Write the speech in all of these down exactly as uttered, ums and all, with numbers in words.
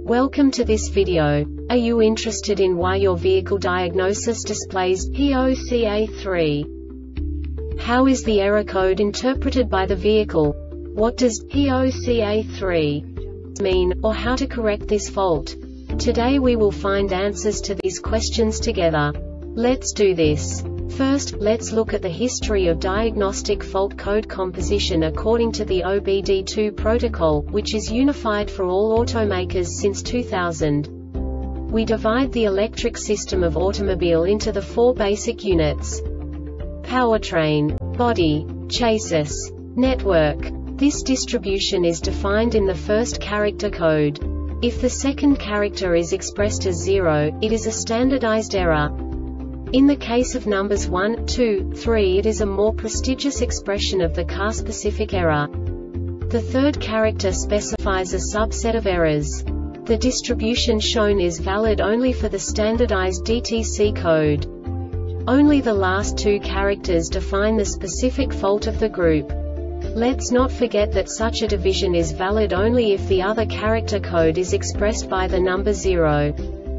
Welcome to this video. Are you interested in why your vehicle diagnosis displays P O C A three? How is the error code interpreted by the vehicle? What does P O C A three mean, or how to correct this fault? Today we will find answers to these questions together. Let's do this. First, let's look at the history of diagnostic fault code composition according to the O B D two protocol, which is unified for all automakers since two thousand. We divide the electric system of automobile into the four basic units: powertrain, body, chassis, network. This distribution is defined in the first character code. If the second character is expressed as zero, it is a standardized error. In the case of numbers one, two, three, it is a more prestigious expression of the car-specific error. The third character specifies a subset of errors. The distribution shown is valid only for the standardized D T C code. Only the last two characters define the specific fault of the group. Let's not forget that such a division is valid only if the other character code is expressed by the number zero.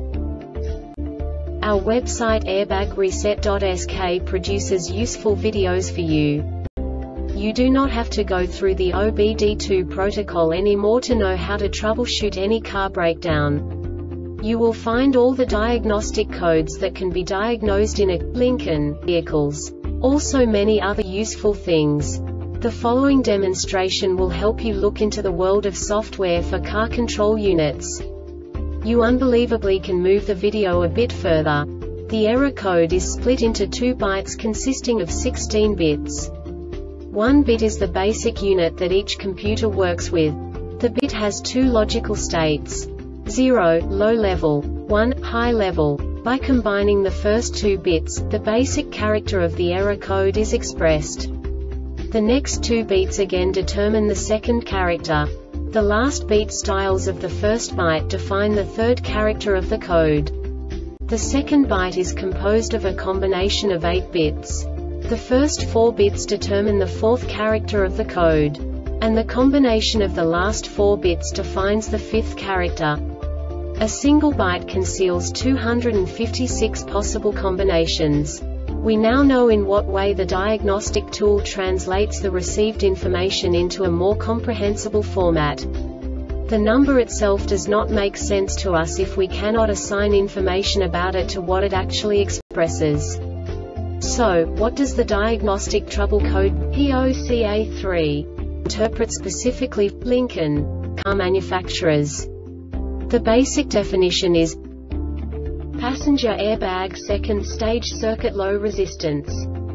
Our website airbag reset dot S K produces useful videos for you. You do not have to go through the O B D two protocol anymore to know how to troubleshoot any car breakdown. You will find all the diagnostic codes that can be diagnosed in a Lincoln vehicles. Also many other useful things. The following demonstration will help you look into the world of software for car control units. You unbelievably can move the video a bit further. The error code is split into two bytes consisting of sixteen bits. One bit is the basic unit that each computer works with. The bit has two logical states: zero, low level, one, high level. By combining the first two bits, the basic character of the error code is expressed. The next two bits again determine the second character. The last beat styles of the first byte define the third character of the code. The second byte is composed of a combination of eight bits. The first four bits determine the fourth character of the code. And the combination of the last four bits defines the fifth character. A single byte conceals two hundred fifty-six possible combinations. We now know in what way the diagnostic tool translates the received information into a more comprehensible format. The number itself does not make sense to us if we cannot assign information about it to what it actually expresses. So, what does the diagnostic trouble code P O C A three interpret specifically for Lincoln car manufacturers? The basic definition is passenger airbag second stage circuit low resistance.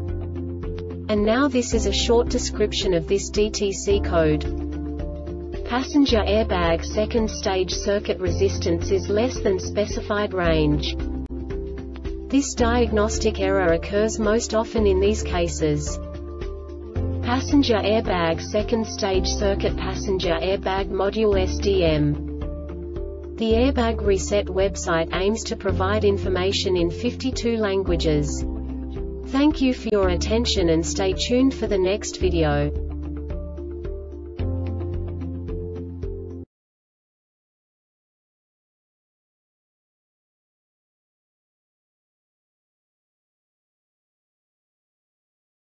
And now this is a short description of this D T C code. Passenger airbag second stage circuit resistance is less than specified range. This diagnostic error occurs most often in these cases: passenger airbag second stage circuit, passenger airbag module S D M. The Airbag Reset website aims to provide information in fifty-two languages. Thank you for your attention and stay tuned for the next video.